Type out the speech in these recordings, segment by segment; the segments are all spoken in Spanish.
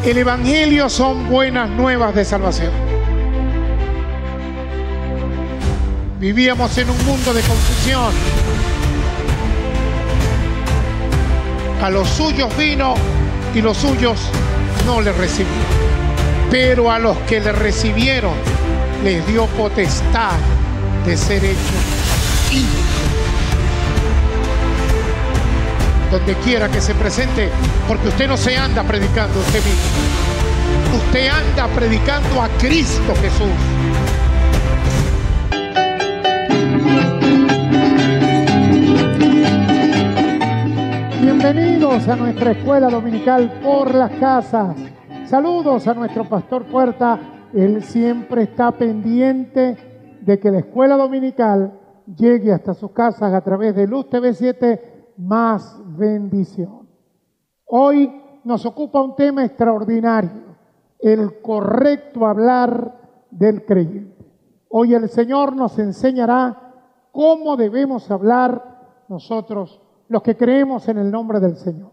El Evangelio son buenas nuevas de salvación. Vivíamos en un mundo de confusión. A los suyos vino y los suyos no le recibieron. Pero a los que le recibieron les dio potestad de ser hechos hijos. Donde quiera que se presente, porque usted no se anda predicando usted mismo. Usted anda predicando a Cristo Jesús. Bienvenidos a nuestra escuela dominical por las casas. Saludos a nuestro pastor Puerta. Él siempre está pendiente de que la escuela dominical llegue hasta sus casas a través de Luz TV 7, más bendición. Hoy nos ocupa un tema extraordinario, el correcto hablar del creyente. Hoy el Señor nos enseñará cómo debemos hablar nosotros, los que creemos en el nombre del Señor.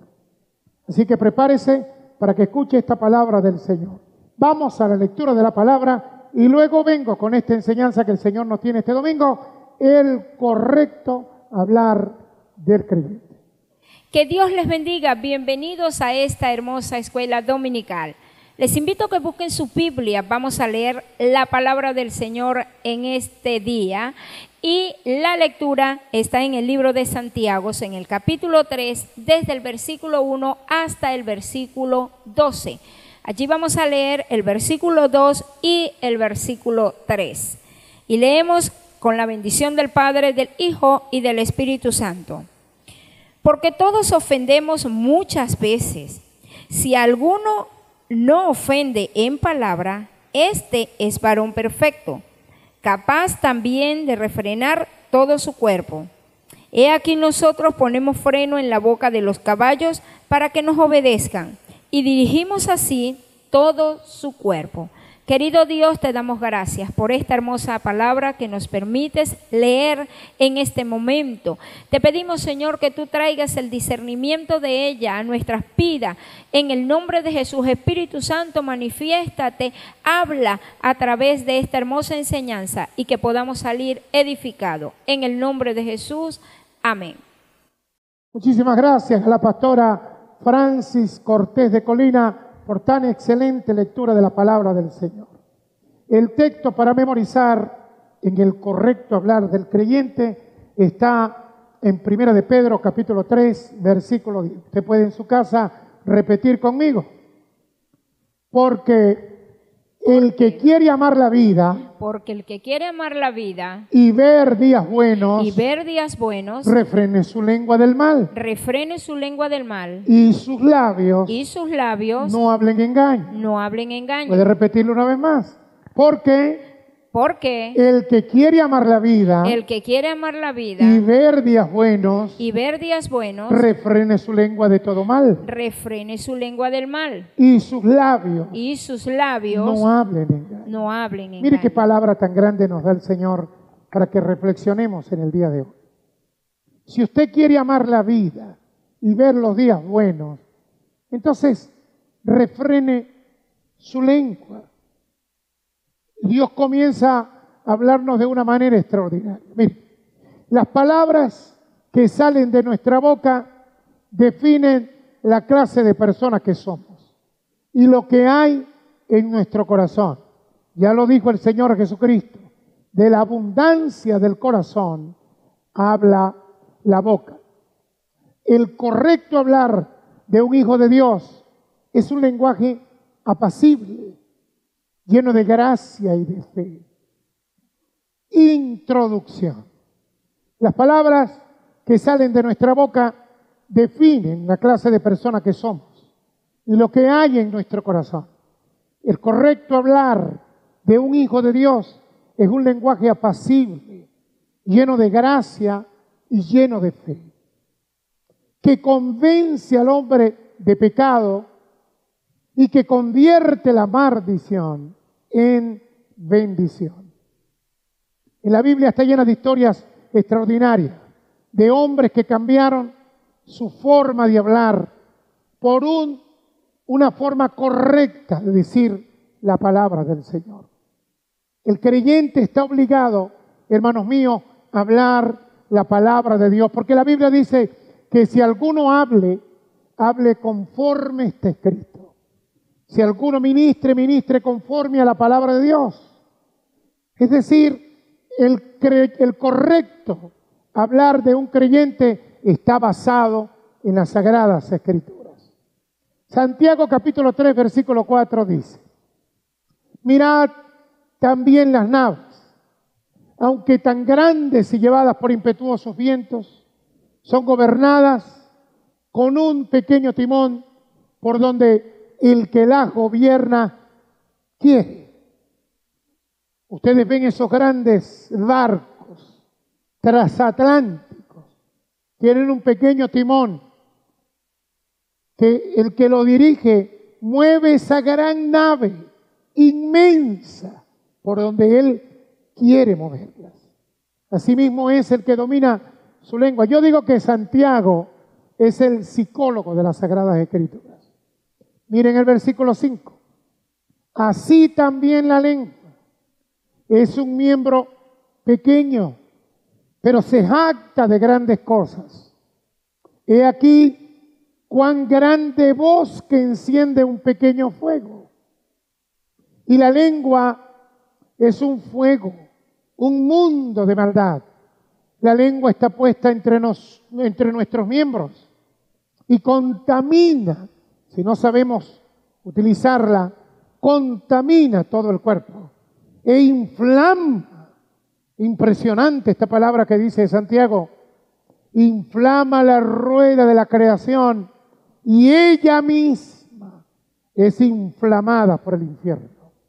Así que prepárese para que escuche esta palabra del Señor. Vamos a la lectura de la palabra y luego vengo con esta enseñanza que el Señor nos tiene este domingo, el correcto hablar del creyente. Que Dios les bendiga. Bienvenidos a esta hermosa escuela dominical. Les invito a que busquen su Biblia. Vamos a leer la palabra del Señor en este día. Y la lectura está en el libro de Santiago, en el capítulo 3, desde el versículo 1 hasta el versículo 12. Allí vamos a leer el versículo 2 y el versículo 3. Y leemos con la bendición del Padre, del Hijo y del Espíritu Santo. Porque todos ofendemos muchas veces. Si alguno no ofende en palabra, este es varón perfecto, capaz también de refrenar todo su cuerpo. He aquí nosotros ponemos freno en la boca de los caballos para que nos obedezcan, y dirigimos así todo su cuerpo. Querido Dios, te damos gracias por esta hermosa palabra que nos permites leer en este momento. Te pedimos, Señor, que tú traigas el discernimiento de ella a nuestras vidas. En el nombre de Jesús, Espíritu Santo, manifiéstate, habla a través de esta hermosa enseñanza y que podamos salir edificados. En el nombre de Jesús, amén. Muchísimas gracias a la pastora Francis Cortés de Colina por tan excelente lectura de la palabra del Señor. El texto para memorizar en el correcto hablar del creyente está en 1 de Pedro, capítulo 3, versículo 10. Usted puede en su casa repetir conmigo. Porque el que quiere amar la vida, y ver días buenos, refrene su lengua del mal, y sus labios no hablen engaño. Puede repetirlo una vez más. Porque el que quiere amar la vida, y ver días buenos, refrene su lengua de todo mal, y sus labios no hablen engaño. Mire qué palabra tan grande nos da el Señor para que reflexionemos en el día de hoy. Si usted quiere amar la vida y ver los días buenos, entonces refrene su lengua. Dios comienza a hablarnos de una manera extraordinaria. Mire, las palabras que salen de nuestra boca definen la clase de personas que somos y lo que hay en nuestro corazón. Ya lo dijo el Señor Jesucristo, de la abundancia del corazón habla la boca. El correcto hablar de un hijo de Dios es un lenguaje apacible, lleno de gracia y de fe. Introducción. Las palabras que salen de nuestra boca definen la clase de persona que somos y lo que hay en nuestro corazón. El correcto hablar de un hijo de Dios es un lenguaje apacible, lleno de gracia y lleno de fe, que convence al hombre de pecado y que convierte la maldición en bendición. En la Biblia está llena de historias extraordinarias, de hombres que cambiaron su forma de hablar por un una forma correcta de decir la palabra del Señor. El creyente está obligado, hermanos míos, a hablar la palabra de Dios, porque la Biblia dice que si alguno hable conforme está escrito. Si alguno ministre conforme a la palabra de Dios. Es decir, el correcto hablar de un creyente está basado en las Sagradas Escrituras. Santiago capítulo 3, versículo 4 dice: mirad también las naves, aunque tan grandes y llevadas por impetuosos vientos, son gobernadas con un pequeño timón por donde el que las gobierna quiere. Ustedes ven esos grandes barcos transatlánticos, tienen un pequeño timón que el que lo dirige mueve esa gran nave inmensa por donde él quiere moverlas. Asimismo es el que domina su lengua. Yo digo que Santiago es el psicólogo de las Sagradas Escrituras. Miren el versículo 5. Así también la lengua es un miembro pequeño, pero se jacta de grandes cosas. He aquí cuán grande voz que enciende un pequeño fuego. Y la lengua es un fuego, un mundo de maldad. La lengua está puesta entre nuestros miembros y contamina, si no sabemos utilizarla, contamina todo el cuerpo e inflama. Impresionante esta palabra que dice Santiago: inflama la rueda de la creación y ella misma es inflamada por el infierno.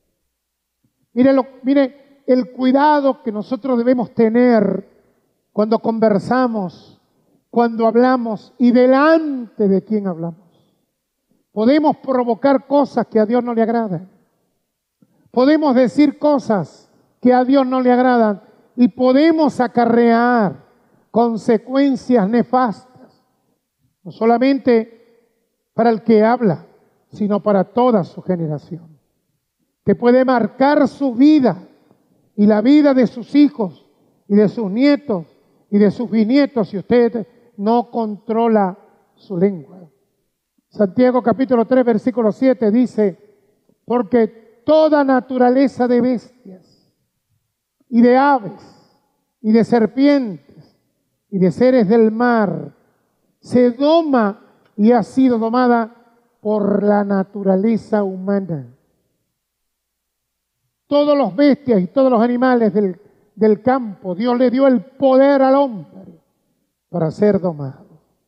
Mire el cuidado que nosotros debemos tener cuando conversamos, cuando hablamos y delante de quién hablamos. Podemos provocar cosas que a Dios no le agradan. Podemos decir cosas que a Dios no le agradan y podemos acarrear consecuencias nefastas, no solamente para el que habla, sino para toda su generación. Que puede marcar su vida y la vida de sus hijos y de sus nietos y de sus bisnietos si usted no controla su lengua. Santiago capítulo 3 versículo 7 dice: porque toda naturaleza de bestias y de aves y de serpientes y de seres del mar se doma y ha sido domada por la naturaleza humana. Todos los bestias y todos los animales del campo, Dios le dio el poder al hombre para ser domado.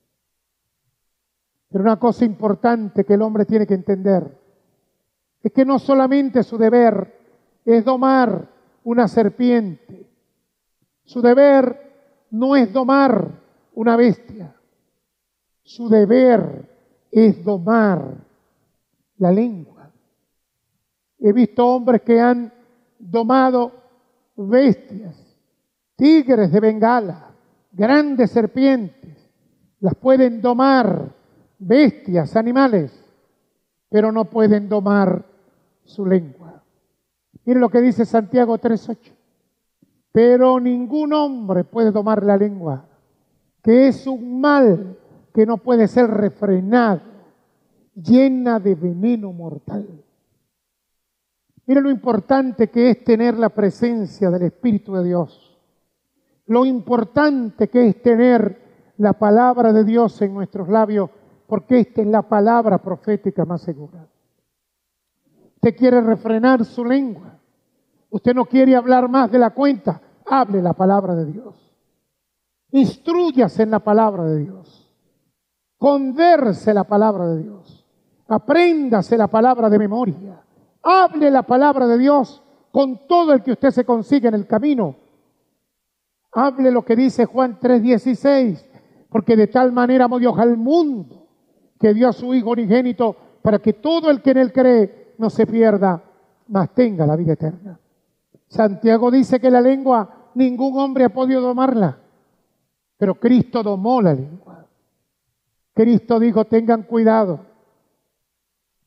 Pero una cosa importante que el hombre tiene que entender es que no solamente su deber es domar una serpiente, su deber no es domar una bestia, su deber es domar la lengua. He visto hombres que han domado bestias, tigres de Bengala, grandes serpientes, las pueden domar, bestias, animales, pero no pueden domar su lengua. Miren lo que dice Santiago 3:8. Pero ningún hombre puede domar la lengua, que es un mal que no puede ser refrenado, llena de veneno mortal. Mira lo importante que es tener la presencia del Espíritu de Dios. Lo importante que es tener la palabra de Dios en nuestros labios, porque esta es la palabra profética más segura. Usted quiere refrenar su lengua. Usted no quiere hablar más de la cuenta. Hable la palabra de Dios. Instrúyase en la palabra de Dios. Converse la palabra de Dios. Apréndase la palabra de memoria. Hable la palabra de Dios con todo el que usted se consiga en el camino. Hable lo que dice Juan 3:16, porque de tal manera amó Dios al mundo que dio a su Hijo unigénito para que todo el que en él cree no se pierda, mas tenga la vida eterna. Santiago dice que la lengua ningún hombre ha podido domarla, pero Cristo domó la lengua. Cristo dijo: tengan cuidado,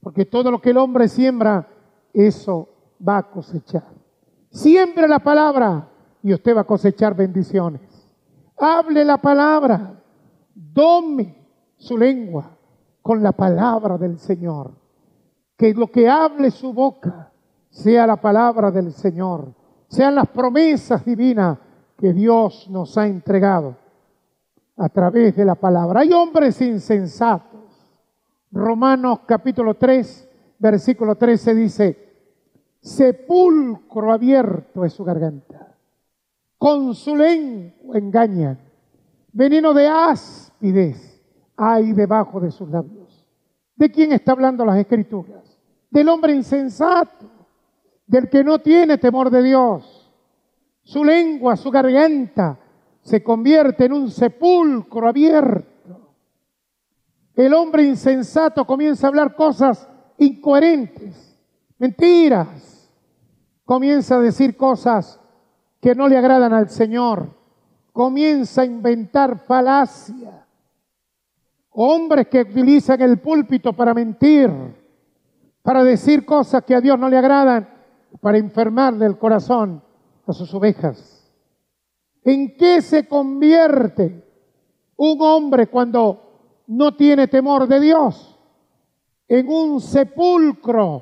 Porque todo lo que el hombre siembra, eso va a cosechar. Siembre la palabra y usted va a cosechar bendiciones. Hable la palabra, dome su lengua con la palabra del Señor. Que lo que hable su boca sea la palabra del Señor, sean las promesas divinas que Dios nos ha entregado a través de la palabra. Hay hombres insensatos. Romanos capítulo 3, versículo 13 dice: sepulcro abierto es su garganta, con su lengua engañan, veneno de áspidez hay debajo de sus labios. ¿De quién está hablando las Escrituras? Del hombre insensato, del que no tiene temor de Dios. Su lengua, su garganta se convierte en un sepulcro abierto. El hombre insensato comienza a hablar cosas incoherentes, mentiras. Comienza a decir cosas que no le agradan al Señor. Comienza a inventar falacia. Hombres que utilizan el púlpito para mentir, para decir cosas que a Dios no le agradan, para enfermarle el corazón a sus ovejas. ¿En qué se convierte un hombre cuando no tiene temor de Dios? En un sepulcro.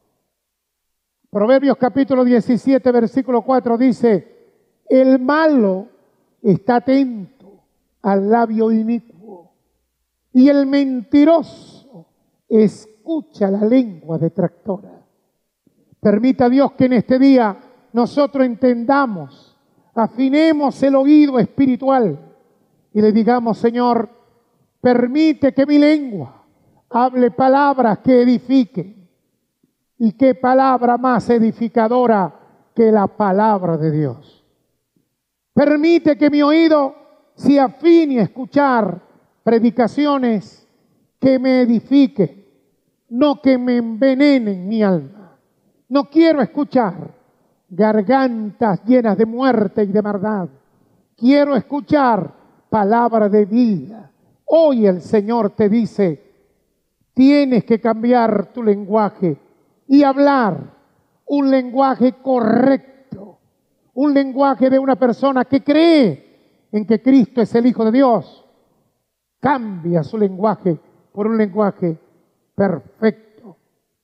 Proverbios capítulo 17, versículo 4 dice: el malo está atento al labio inicuo y el mentiroso escucha la lengua detractora. Permita Dios que en este día nosotros entendamos, afinemos el oído espiritual y le digamos: Señor, permite que mi lengua hable palabras que edifiquen. Y qué palabra más edificadora que la palabra de Dios. Permite que mi oído se afine a escuchar predicaciones que me edifiquen, no que me envenenen mi alma. No quiero escuchar gargantas llenas de muerte y de maldad. Quiero escuchar palabra de vida. Hoy el Señor te dice: tienes que cambiar tu lenguaje y hablar un lenguaje correcto, un lenguaje de una persona que cree en que Cristo es el Hijo de Dios. Cambia su lenguaje por un lenguaje perfecto.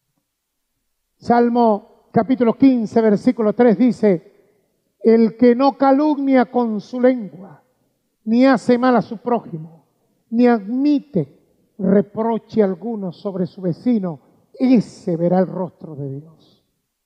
Salmo capítulo 15, versículo 3 dice: el que no calumnia con su lengua, ni hace mal a su prójimo, ni admite reproche alguno sobre su vecino, ese verá el rostro de Dios.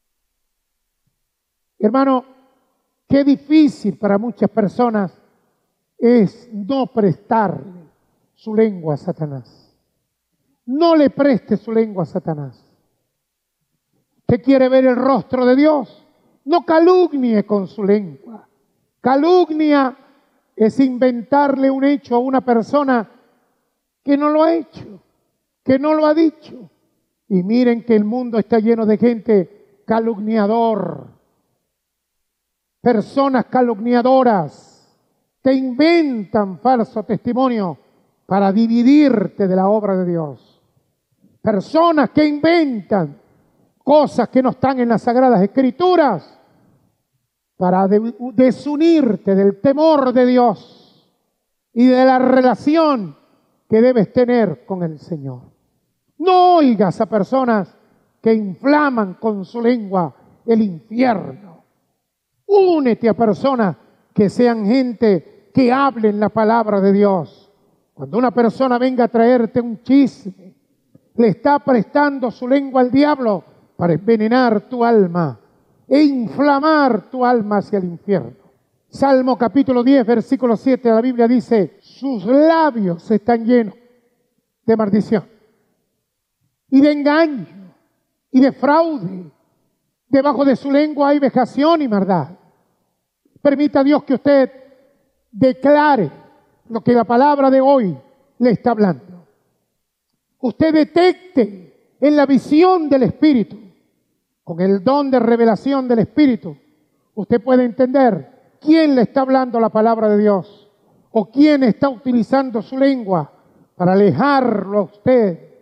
Hermano, qué difícil para muchas personas es no prestarle su lengua a Satanás. No le preste su lengua a Satanás. ¿Usted quiere ver el rostro de Dios? No calumnie con su lengua. Calumnia es inventarle un hecho a una persona que no lo ha hecho, que no lo ha dicho. Y miren que el mundo está lleno de gente calumniador, personas calumniadoras, te inventan falso testimonio para dividirte de la obra de Dios. Personas que inventan cosas que no están en las Sagradas Escrituras para desunirte del temor de Dios y de la relación que debes tener con el Señor. No oigas a personas que inflaman con su lengua el infierno. Únete a personas que sean gente que hablen la palabra de Dios. Cuando una persona venga a traerte un chisme, le está prestando su lengua al diablo para envenenar tu alma e inflamar tu alma hacia el infierno. Salmo capítulo 10, versículo 7 de la Biblia dice: sus labios están llenos de maldición y de engaño y de fraude. Debajo de su lengua hay vejación y maldad. Permita a Dios que usted declare lo que la palabra de hoy le está hablando. Usted detecte en la visión del Espíritu, con el don de revelación del Espíritu, usted puede entender quién le está hablando la palabra de Dios o quién está utilizando su lengua para alejarlo a usted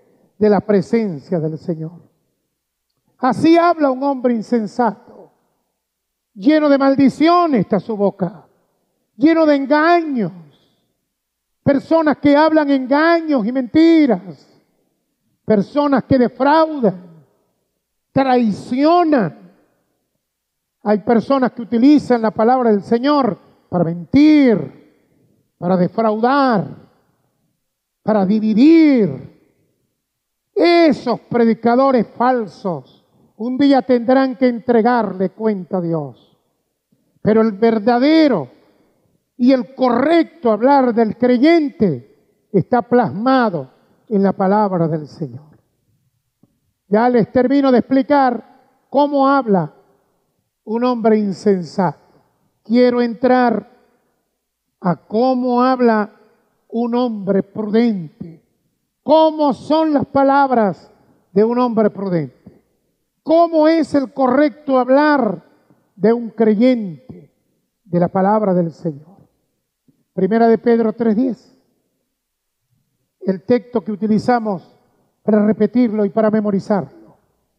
de la presencia del Señor. Así habla un hombre insensato. Lleno de maldiciones está su boca, lleno de engaños. Personas que hablan engaños y mentiras. Personas que defraudan, traicionan. Hay personas que utilizan la palabra del Señor para mentir, para defraudar, para dividir. Esos predicadores falsos un día tendrán que entregarle cuenta a Dios. Pero el verdadero y el correcto hablar del creyente está plasmado en la palabra del Señor. Ya les termino de explicar cómo habla un hombre insensato. Quiero entrar a cómo habla un hombre prudente. ¿Cómo son las palabras de un hombre prudente? ¿Cómo es el correcto hablar de un creyente de la palabra del Señor? Primera de Pedro 3:10. El texto que utilizamos para repetirlo y para memorizarlo.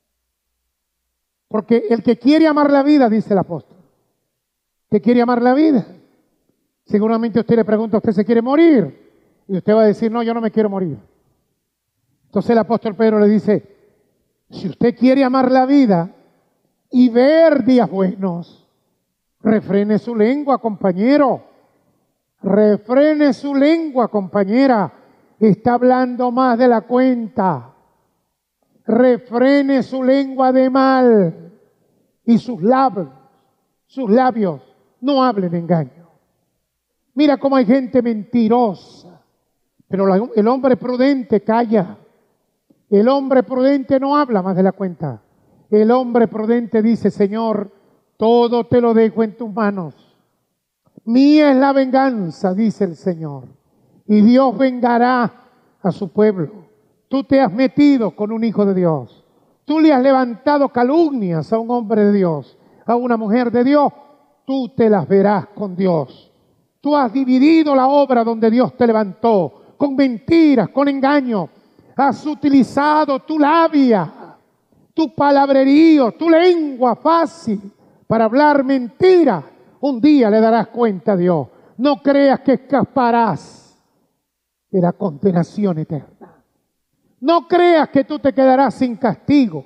Porque el que quiere amar la vida, dice el apóstol, ¿te quiere amar la vida? Seguramente usted le pregunta, ¿usted se quiere morir? Y usted va a decir, no, yo no me quiero morir. Entonces el apóstol Pedro le dice, si usted quiere amar la vida y ver días buenos, refrene su lengua, compañero. Refrene su lengua, compañera. Está hablando más de la cuenta. Refrene su lengua de mal y sus labios no hablen engaño. Mira cómo hay gente mentirosa, pero el hombre prudente calla. El hombre prudente no habla más de la cuenta. El hombre prudente dice, Señor, todo te lo dejo en tus manos. Mía es la venganza, dice el Señor, y Dios vengará a su pueblo. Tú te has metido con un hijo de Dios. Tú le has levantado calumnias a un hombre de Dios, a una mujer de Dios. Tú te las verás con Dios. Tú has dividido la obra donde Dios te levantó, con mentiras, con engaño. Has utilizado tu labia, tu palabrerío, tu lengua fácil para hablar mentiras. Un día le darás cuenta a Dios. No creas que escaparás de la condenación eterna. No creas que tú te quedarás sin castigo.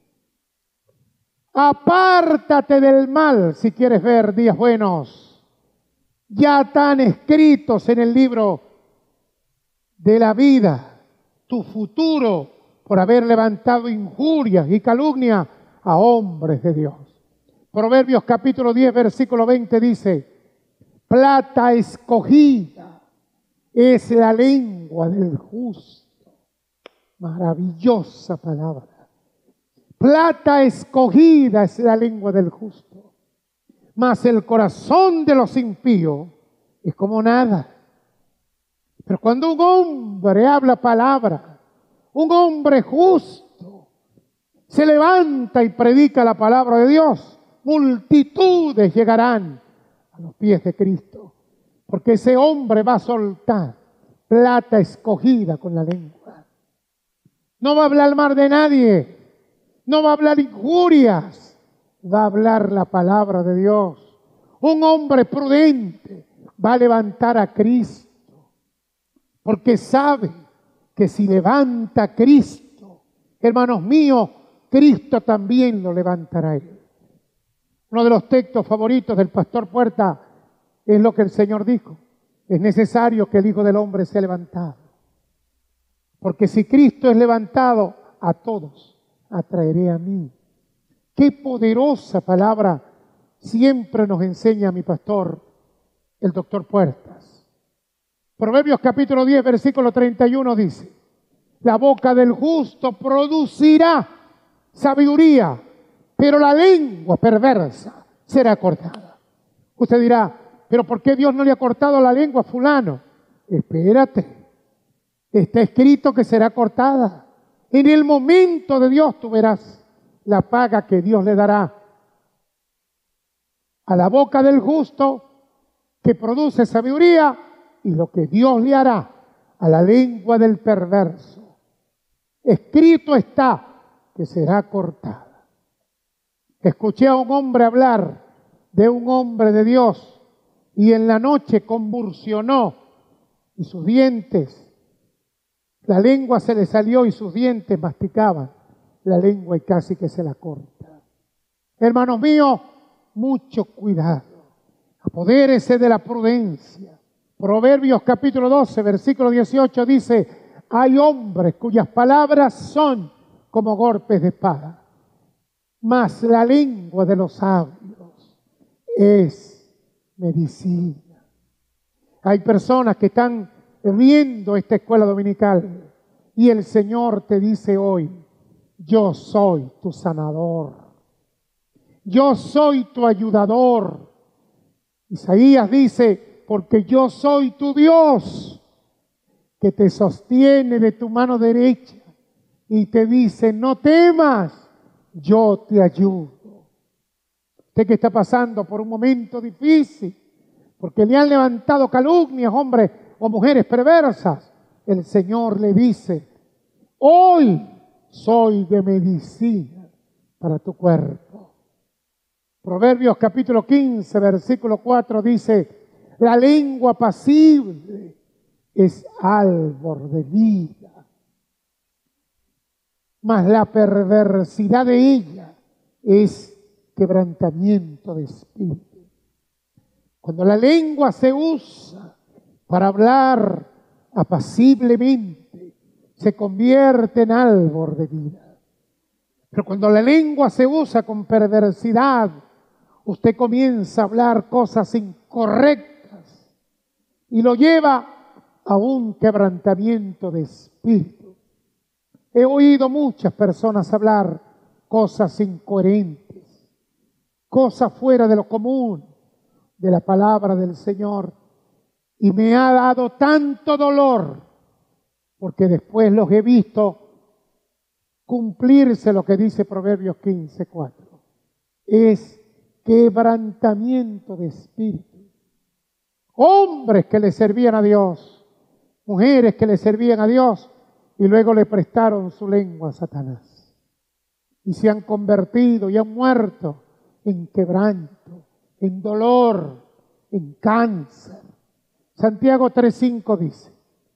Apártate del mal si quieres ver días buenos. Ya están escritos en el libro de la vida tu futuro por haber levantado injurias y calumnias a hombres de Dios. Proverbios capítulo 10, versículo 20 dice, plata escogida es la lengua del justo. Maravillosa palabra. Plata escogida es la lengua del justo. Mas el corazón de los impíos es como nada. Pero cuando un hombre habla palabra, un hombre justo, se levanta y predica la palabra de Dios, multitudes llegarán a los pies de Cristo, porque ese hombre va a soltar plata escogida con la lengua. No va a hablar mal de nadie, no va a hablar injurias, va a hablar la palabra de Dios. Un hombre prudente va a levantar a Cristo, porque sabe que si levanta a Cristo, hermanos míos, Cristo también lo levantará a él. Uno de los textos favoritos del pastor Puerta es lo que el Señor dijo. Es necesario que el Hijo del Hombre sea levantado. Porque si Cristo es levantado, a todos atraeré a mí. Qué poderosa palabra siempre nos enseña mi pastor, el doctor Puertas. Proverbios capítulo 10, versículo 31 dice, la boca del justo producirá sabiduría, pero la lengua perversa será cortada. Usted dirá, pero ¿por qué Dios no le ha cortado la lengua a fulano? Espérate, está escrito que será cortada. En el momento de Dios tú verás la paga que Dios le dará a la boca del justo que produce sabiduría y lo que Dios le hará a la lengua del perverso. escrito está que será cortada. Escuché a un hombre hablar de un hombre de Dios y en la noche convulsionó y sus dientes, la lengua se le salió y sus dientes masticaban la lengua y casi que se la corta. Hermanos míos, mucho cuidado. Apodérese de la prudencia. Proverbios capítulo 12, versículo 18 dice: hay hombres cuyas palabras son como golpes de espada, mas la lengua de los sabios es medicina. Hay personas que están viendo esta escuela dominical y el Señor te dice hoy: yo soy tu sanador, yo soy tu ayudador. Isaías dice: porque yo soy tu Dios, que te sostiene de tu mano derecha y te dice: no temas, yo te ayudo. Usted que está pasando por un momento difícil, porque le han levantado calumnias, hombres o mujeres perversas, el Señor le dice: hoy soy de medicina para tu cuerpo. Proverbios capítulo 15, versículo 4 dice: la lengua apacible es árbol de vida, mas la perversidad de ella es quebrantamiento de espíritu. Cuando la lengua se usa para hablar apaciblemente, se convierte en árbol de vida. Pero cuando la lengua se usa con perversidad, usted comienza a hablar cosas incorrectas y lo lleva a un quebrantamiento de espíritu. He oído muchas personas hablar cosas incoherentes, cosas fuera de lo común, de la palabra del Señor, y me ha dado tanto dolor, porque después los he visto cumplirse lo que dice Proverbios 15:4. Es quebrantamiento de espíritu. Hombres que le servían a Dios, mujeres que le servían a Dios y luego le prestaron su lengua a Satanás. Y se han convertido y han muerto en quebranto, en dolor, en cáncer. Santiago 3:5 dice: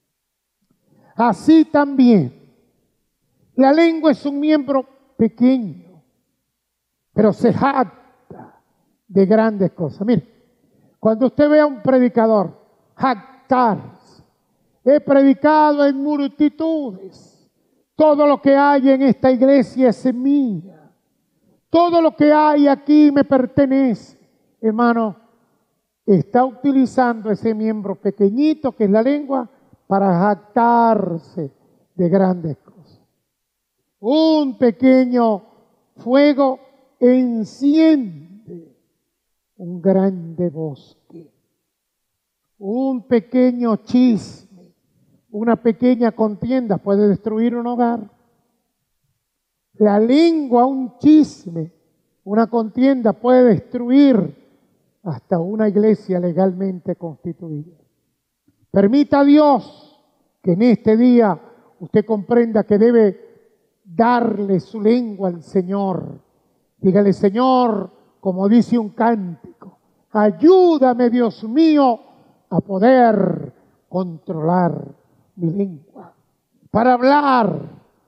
así también, la lengua es un miembro pequeño, pero se jacta de grandes cosas. Mire, cuando usted ve a un predicador jactarse: he predicado en multitudes, todo lo que hay en esta iglesia es mía, todo lo que hay aquí me pertenece. Hermano, está utilizando ese miembro pequeñito que es la lengua para jactarse de grandes cosas. Un pequeño fuego enciende un grande bosque. Un pequeño chisme, una pequeña contienda puede destruir un hogar. La lengua, un chisme, una contienda puede destruir hasta una iglesia legalmente constituida. Permita a Dios que en este día usted comprenda que debe darle su lengua al Señor. Dígale: Señor, como dice un cántico, ayúdame, Dios mío, a poder controlar mi lengua para hablar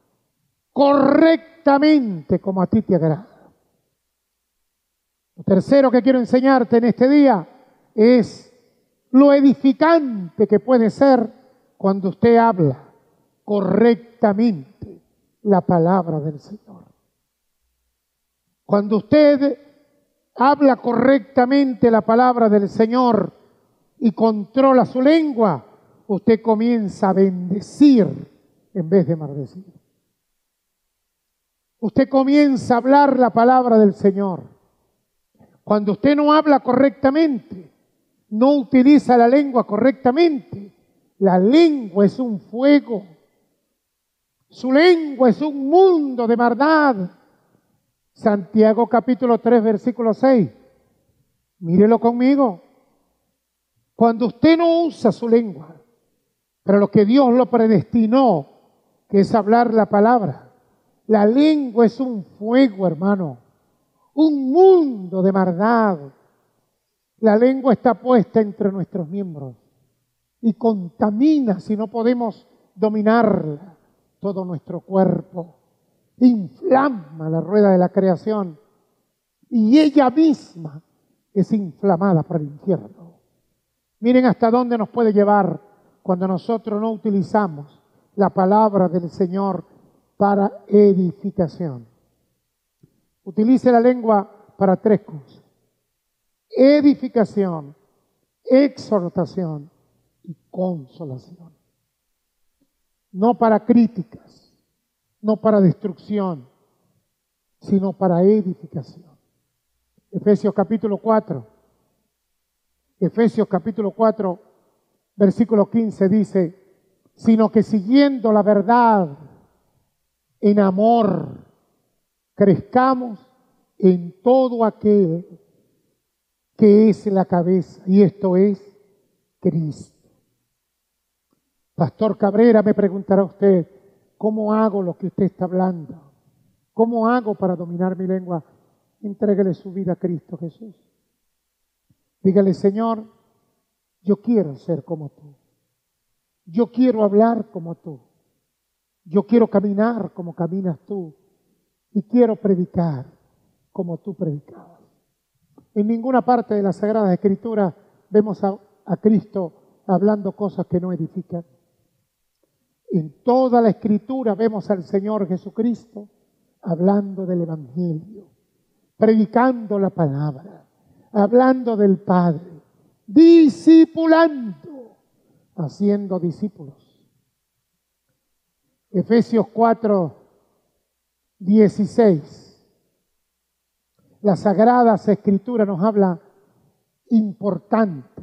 correctamente como a ti te agrada. Lo tercero que quiero enseñarte en este día es lo edificante que puede ser cuando usted habla correctamente la palabra del Señor. Cuando usted habla correctamente la palabra del Señor y controla su lengua, usted comienza a bendecir en vez de maldecir. Usted comienza a hablar la palabra del Señor. Cuando usted no habla correctamente, no utiliza la lengua correctamente, la lengua es un fuego. Su lengua es un mundo de maldad. Santiago capítulo 3, versículo 6. Mírelo conmigo. Cuando usted no usa su lengua, pero lo que Dios lo predestinó que es hablar la palabra. La lengua es un fuego, hermano, un mundo de maldad. La lengua está puesta entre nuestros miembros y contamina, si no podemos dominarla, todo nuestro cuerpo. Inflama la rueda de la creación y ella misma es inflamada por el infierno. Miren hasta dónde nos puede llevar cuando nosotros no utilizamos la palabra del Señor para edificación. Utilice la lengua para tres cosas: edificación, exhortación y consolación. No para críticas, no para destrucción, sino para edificación. Efesios capítulo 4, versículo 15 dice: sino que siguiendo la verdad en amor, crezcamos en todo aquel que es la cabeza, y esto es Cristo. Pastor Cabrera, me preguntará usted, ¿cómo hago lo que usted está hablando? ¿Cómo hago para dominar mi lengua? Entréguele su vida a Cristo Jesús. Dígale: Señor, yo quiero ser como tú. Yo quiero hablar como tú. Yo quiero caminar como caminas tú. Y quiero predicar como tú predicabas. En ninguna parte de las Sagradas Escrituras vemos a Cristo hablando cosas que no edifican. En toda la Escritura vemos al Señor Jesucristo hablando del Evangelio, predicando la palabra, hablando del Padre, discipulando, haciendo discípulos. Efesios 4, 16. Las Sagradas Escrituras nos habla importante.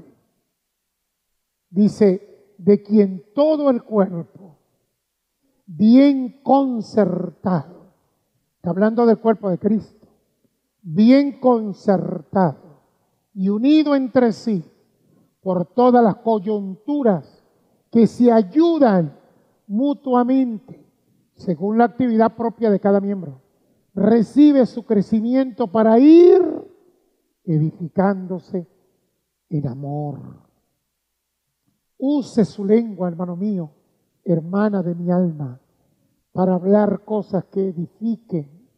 Dice: de quien todo el cuerpo, bien concertado, está hablando del cuerpo de Cristo, bien concertado y unido entre sí por todas las coyunturas que se ayudan mutuamente según la actividad propia de cada miembro, recibe su crecimiento para ir edificándose en amor. Use su lengua, hermano mío, hermana de mi alma, para hablar cosas que edifiquen.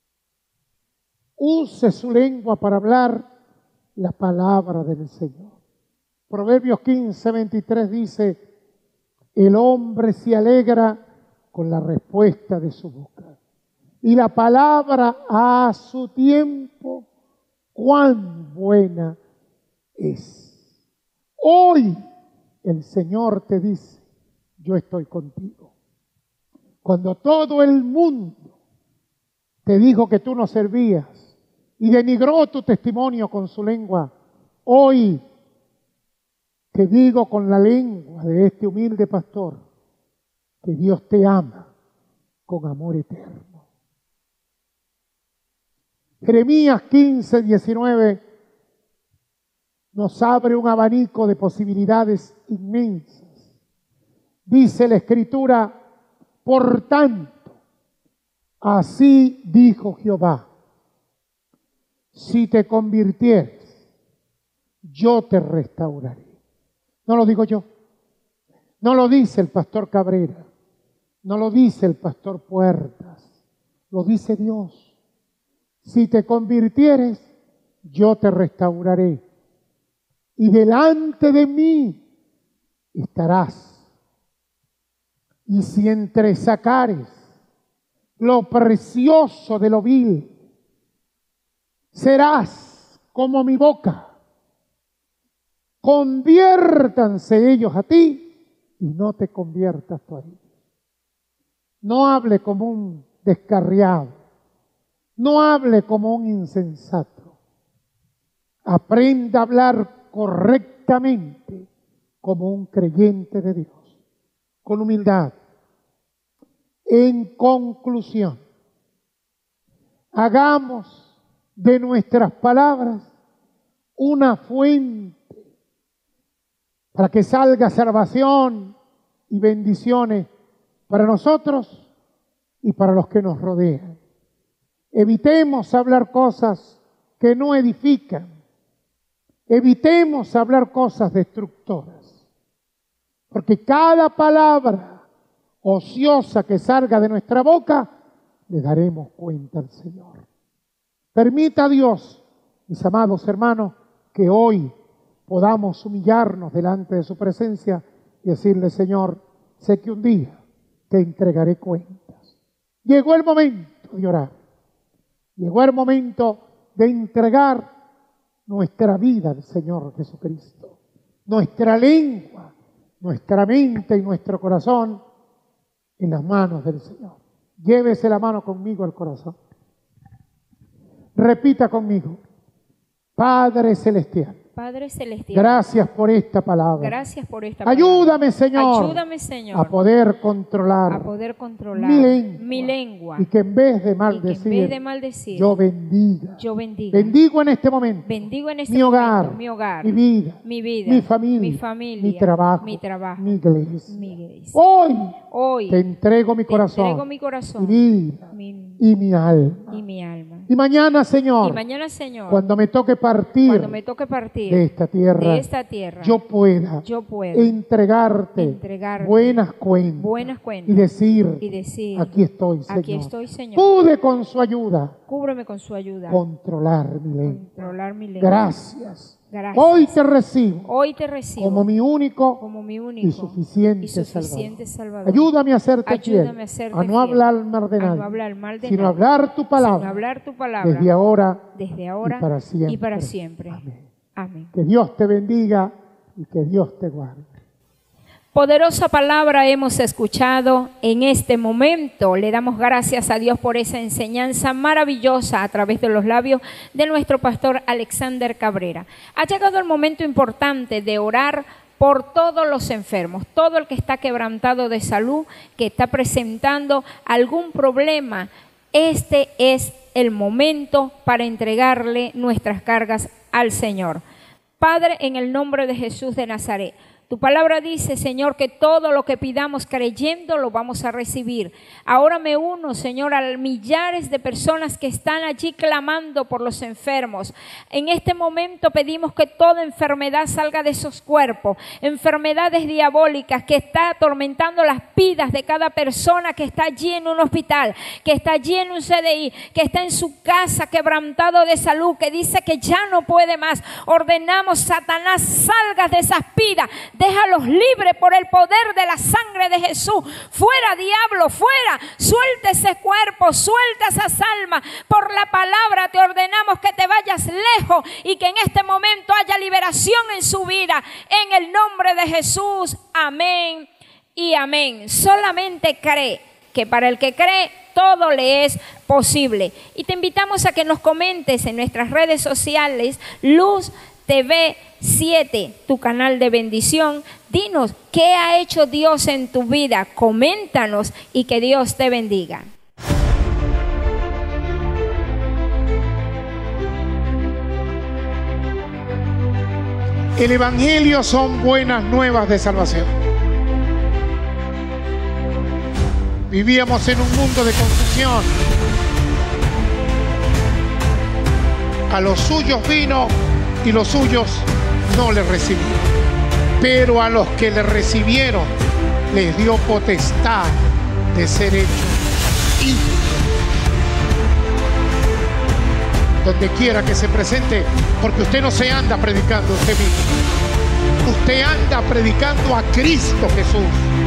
Use su lengua para hablar la palabra del Señor. Proverbios 15, 23 dice: el hombre se alegra con la respuesta de su boca, y la palabra a su tiempo, cuán buena es. Hoy el Señor te dice: yo estoy contigo. Cuando todo el mundo te dijo que tú no servías y denigró tu testimonio con su lengua, hoy te digo con la lengua de este humilde pastor que Dios te ama con amor eterno. Jeremías 15, 19 nos abre un abanico de posibilidades inmensas. Dice la Escritura: por tanto, así dijo Jehová, si te convirtieres, yo te restauraré. No lo digo yo, no lo dice el pastor Cabrera, no lo dice el pastor Puertas, lo dice Dios. Si te convirtieres, yo te restauraré, y delante de mí estarás. Y si entresacares lo precioso de lo vil, serás como mi boca. Conviértanse ellos a ti y no te conviertas tú a ellos. No hable como un descarriado, no hable como un insensato. Aprenda a hablar correctamente como un creyente de Dios, con humildad. En conclusión, hagamos de nuestras palabras una fuente para que salga salvación y bendiciones para nosotros y para los que nos rodean. Evitemos hablar cosas que no edifican. Evitemos hablar cosas destructoras. Porque cada palabra ociosa que salga de nuestra boca, le daremos cuenta al Señor. Permita a Dios, mis amados hermanos, que hoy podamos humillarnos delante de su presencia y decirle: Señor, sé que un día te entregaré cuentas. Llegó el momento de orar. Llegó el momento de entregar nuestra vida al Señor Jesucristo. Nuestra lengua, nuestra mente y nuestro corazón en las manos del Señor. Llévese la mano conmigo al corazón. Repita conmigo: Padre Celestial. Padre Celestial, gracias por esta palabra. Gracias por esta palabra. Ayúdame, Señor, a poder controlar, mi lengua. Y que en vez de maldecir, yo bendiga. Bendigo en este momento mi hogar, mi vida, mi familia, mi trabajo, mi iglesia. Hoy te entrego mi corazón, mi vida y mi alma. Y mañana, Señor, cuando me toque partir de esta tierra, yo pueda entregarte buenas cuentas y decir: aquí estoy, Señor. Pude con su ayuda, controlar mi lengua. Gracias. Hoy te recibo como mi único y suficiente Salvador. Ayúdame a serte fiel, a no hablar mal de nadie, sino hablar tu palabra desde ahora y para siempre. Amén. Que Dios te bendiga y que Dios te guarde. Poderosa palabra hemos escuchado en este momento. Le damos gracias a Dios por esa enseñanza maravillosa a través de los labios de nuestro pastor Alexander Cabrera. Ha llegado el momento importante de orar por todos los enfermos, todo el que está quebrantado de salud, que está presentando algún problema. Este es el momento para entregarle nuestras cargas al Señor. Padre, en el nombre de Jesús de Nazaret, tu palabra dice, Señor, que todo lo que pidamos creyendo lo vamos a recibir. Ahora me uno, Señor, a millares de personas que están allí clamando por los enfermos. En este momento pedimos que toda enfermedad salga de esos cuerpos, enfermedades diabólicas que está atormentando las vidas de cada persona que está allí en un hospital, que está allí en un CDI, que está en su casa quebrantado de salud, que dice que ya no puede más. Ordenamos, Satanás, salgas de esas vidas. Déjalos libres por el poder de la sangre de Jesús. Fuera, diablo, fuera. Suelta ese cuerpo, suelta esas almas. Por la palabra te ordenamos que te vayas lejos y que en este momento haya liberación en su vida. En el nombre de Jesús. Amén y amén. Solamente cree, que para el que cree todo le es posible. Y te invitamos a que nos comentes en nuestras redes sociales, Luz TV 7, tu canal de bendición. Dinos qué ha hecho Dios en tu vida. Coméntanos y que Dios te bendiga. El Evangelio son buenas nuevas de salvación. Vivíamos en un mundo de confusión. A los suyos vino y los suyos no le recibieron. Pero a los que le recibieron, les dio potestad de ser hechos hijos. Donde quiera que se presente, porque usted no anda predicando usted mismo. Usted anda predicando a Cristo Jesús.